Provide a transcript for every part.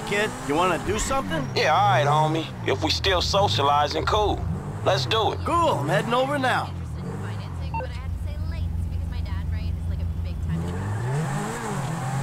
kid? You wanna do something? Yeah, all right, homie. If we still socializing, cool. Let's do it. Cool, I'm heading over now. Interested in financing, but I had to say late because my dad, right, is like a big time investor.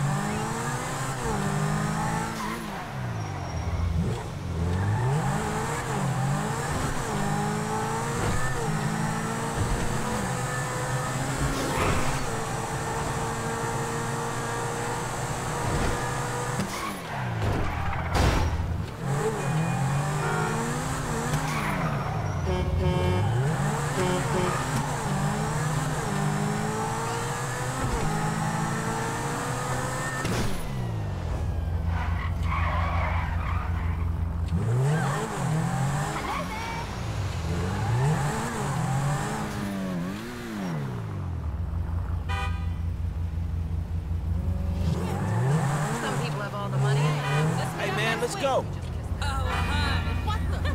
Some people have all the money. Hey, man, let's go. What the?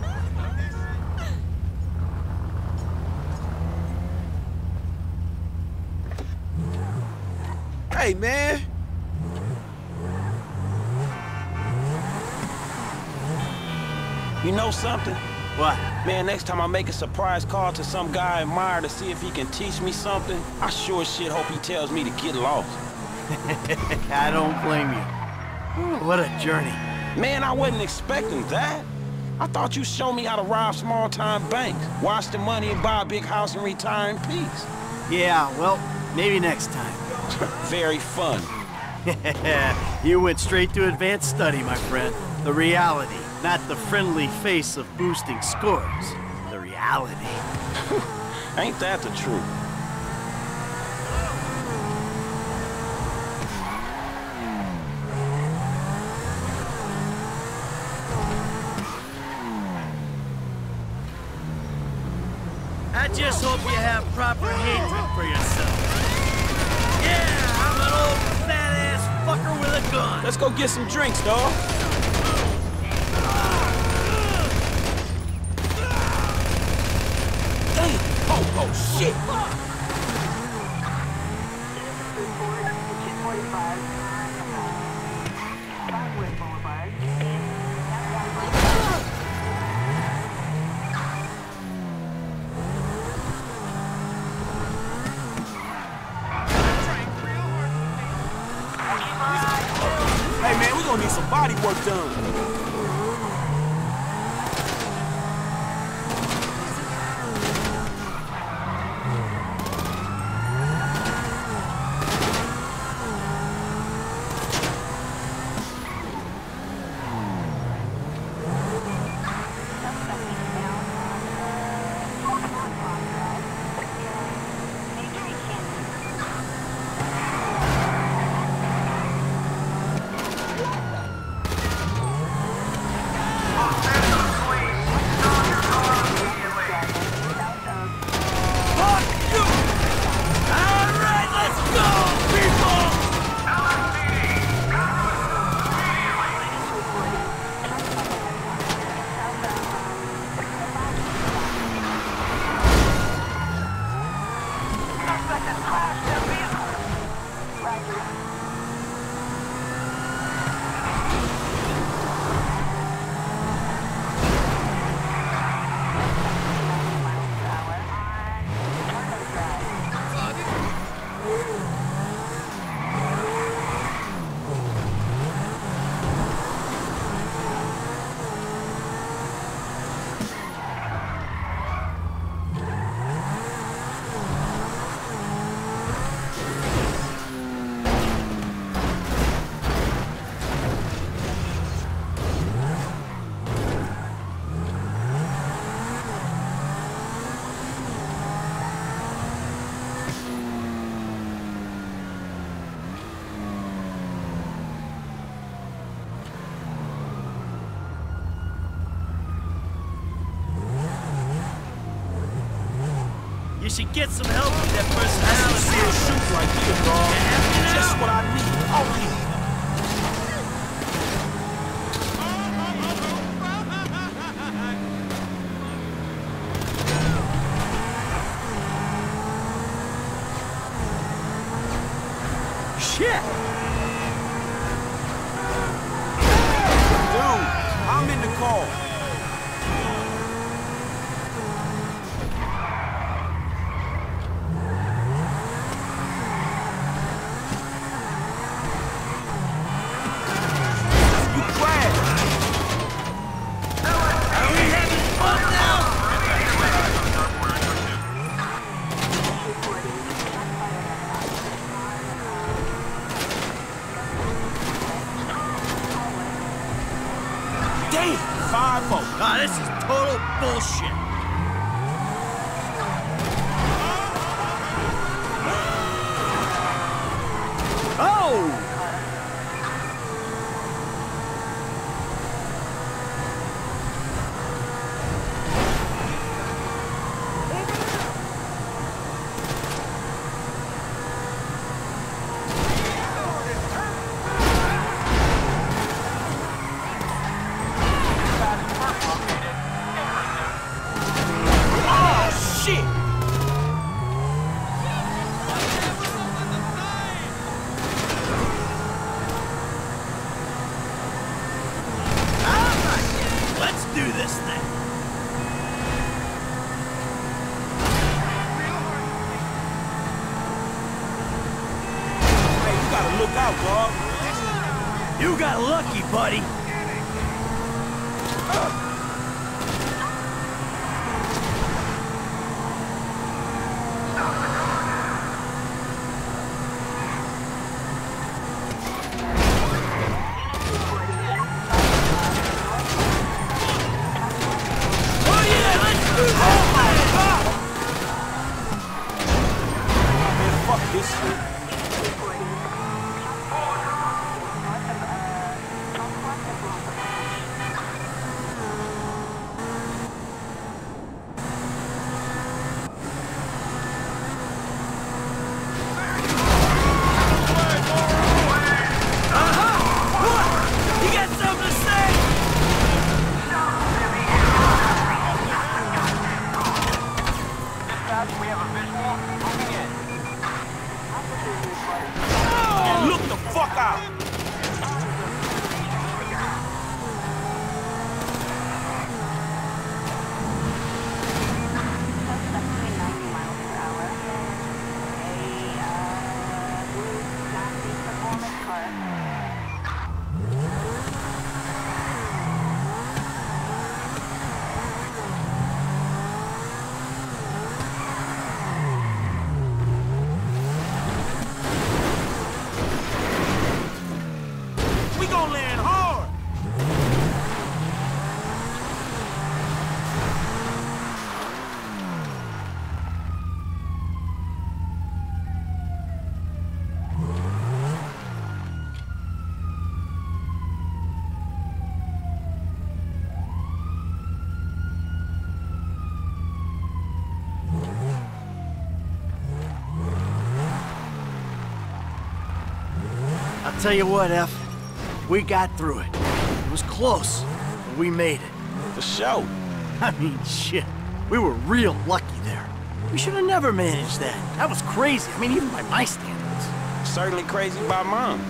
Hey, man. You know something? What? Man, next time I make a surprise call to some guy I admire to see if he can teach me something, I sure as shit hope he tells me to get lost. I don't blame you. Ooh, what a journey. Man, I wasn't expecting that. I thought you showed me how to rob small-time banks, wash the money and buy a big house and retire in peace. Yeah, well, maybe next time. Very fun. You went straight to advanced study, my friend. The reality, not the friendly face of boosting scores. The reality. Ain't that the truth? I just hope you have proper hatred for yourself. Yeah, I'm an old fat-ass fucker with a gun. Let's go get some drinks, dawg. Damn! Oh, shit! Hey, man, we gonna need some body work done. You should get some help with that personality. Shoot right here, dawg. Just what I need. Oh, yeah. Shit! car. You crashed. Are we having fun now? Damn, 5-4. Ah, this is total bullshit. Oh! Oh, shit. Let's do this thing. Hey, you gotta look out, dog. You got lucky, buddy. Oh yeah, let's do this thing. Man, fuck this shit. You got something to say? And look the fuck out. We gonna land hard. I'll tell you what, F. We got through it. It was close, but we made it. For sure. I mean, shit. We were real lucky there. We should have never managed that. That was crazy. I mean, even by my standards. Certainly crazy by mom.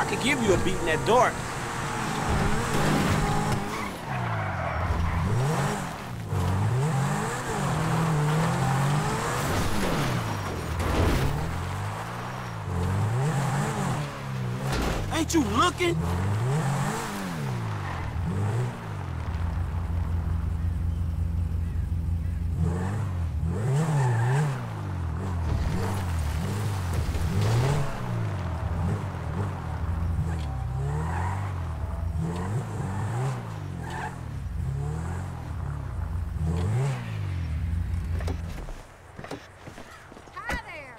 I could give you a beat in that dark. Ain't you looking? Hi there.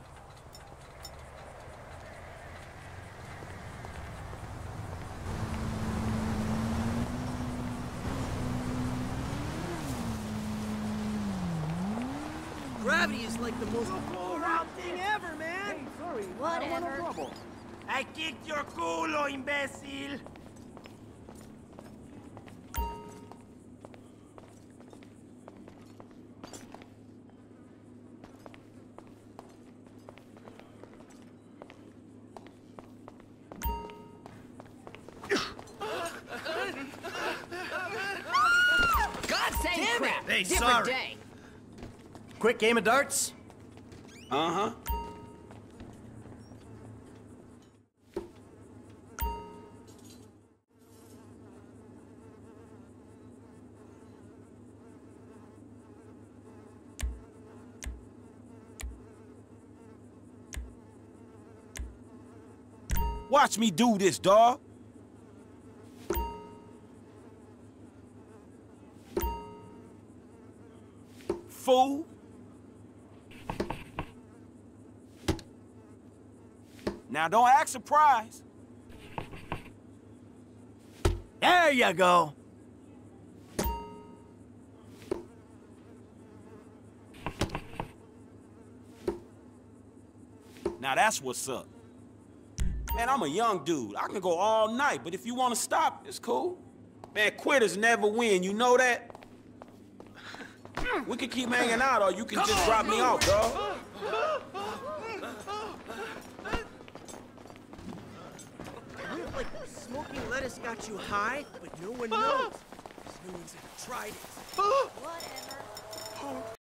Gravity is like the most all-around thing ever, man! Whatever. I kicked your culo, imbécil! God save crap. Hey, Different sorry. day. Quick game of darts? Uh-huh. Watch me do this, dawg. Fool. Now don't act surprised. There you go! Now that's what's up. Man, I'm a young dude. I can go all night, but if you want to stop, it's cool. Man, quitters never win, you know that? We can keep hanging out, or you can just drop me off, dawg. Like smoking lettuce got you high, but no one knows. 'Cause no one's ever tried it. Whatever.